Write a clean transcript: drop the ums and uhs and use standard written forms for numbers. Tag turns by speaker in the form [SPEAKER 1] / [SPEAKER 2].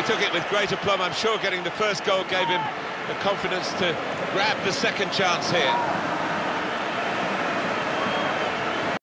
[SPEAKER 1] took it with great aplomb. I'm sure getting the first goal gave him the confidence to grab the second chance here.